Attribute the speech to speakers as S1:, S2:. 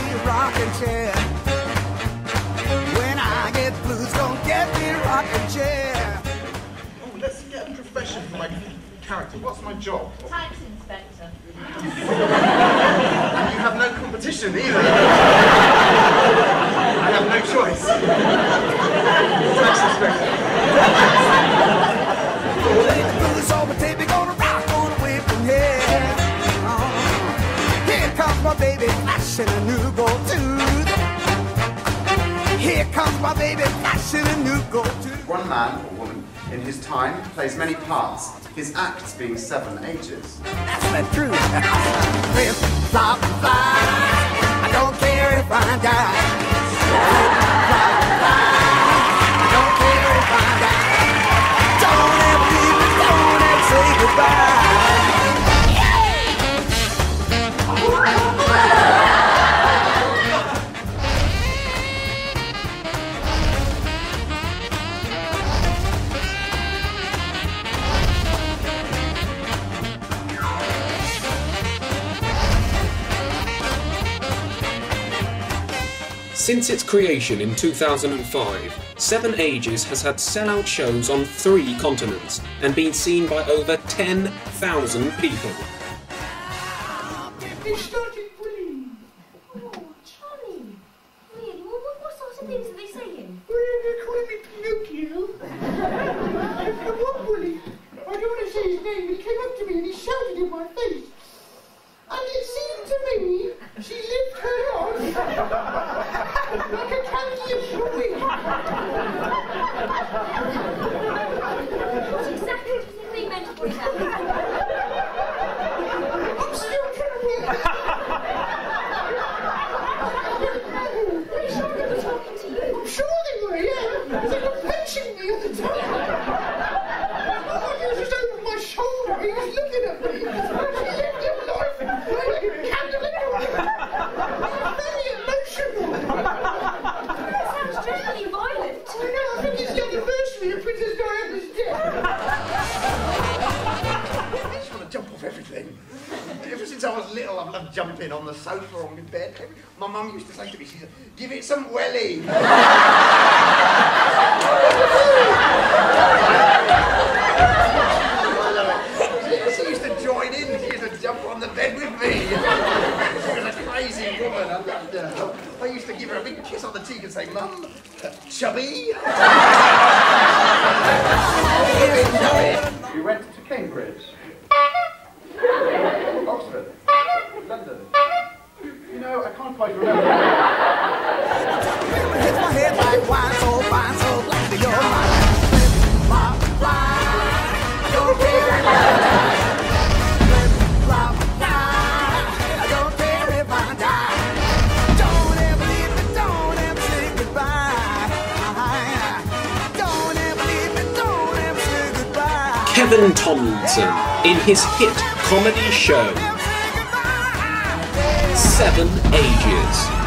S1: rocking chair. When I get blues, don't get me rocking chair.
S2: Oh, let's get a profession for my character. What's my job?
S3: Tax inspector.
S2: You have no competition either. I have no choice. Tax inspector.
S1: Blues over tape, gonna rock on away from here. Here comes my baby flashing a new gold tooth. Here comes my baby flashing a new gold tooth.
S4: One man or woman in his time plays many parts, his acts being 7 ages.
S1: That's the truth. Flip, flop, fly. I don't care if I die. Flip, flop, fly. I don't care if I die. Don't ever leave me, don't ever say goodbye.
S5: Since its creation in 2005, 7 Ages has had sellout shows on 3 continents and been seen by over 10,000 people.
S6: They started bullying.
S3: Oh, Johnny. Really? What sorts of things are they saying?
S6: Well, they're calling me Pinocchio. And one bully, I don't want to say his name, but he came up to me and he shouted in my face. And it seemed to me she lived her life like a candy of sugar.
S3: What exactly do you think they meant by that?
S6: I'm still trying to work.
S3: Are you sure they were talking to you?
S6: I'm sure they were, yeah. They were punching me all the time. Oh, he was just over my shoulder. He was looking at me. She lived her life like a candle in the wind. Very emotional.
S3: That sounds dreadfully violent.
S6: I know, I think it's the anniversary of Princess Diana's death.
S2: I just want to jump off everything. Ever since I was little, I've loved jumping on the sofa or on my bed. My mum used to say to me, she said, give it some welly. She used to join in, she used to jump on the bed with me. She was a crazy woman, I loved her. I used to give her a big kiss on the cheek and say, Mum, chubby?
S4: You went to Cambridge, Oxford, London. You know, I can't quite remember.
S1: Hits my head like wine, so fine, so glad that you're mine. Flip, flop, fly. I don't care if I die. Flip, flop, fly. I don't care if I die. Don't ever leave me, don't ever say goodbye. Don't ever leave me, don't ever say goodbye.
S5: Kevin Tomlinson in his hit comedy show 7 Ages.